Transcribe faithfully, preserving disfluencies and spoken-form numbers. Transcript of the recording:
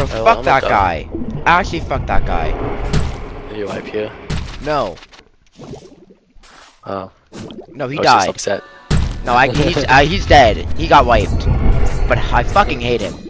Oh, fuck I'm that done. guy. Actually, fuck that guy. Are you wipe here? No. Oh. No, he I was just died. upset. No, I, he's, uh, he's dead. He got wiped. But I fucking hate him.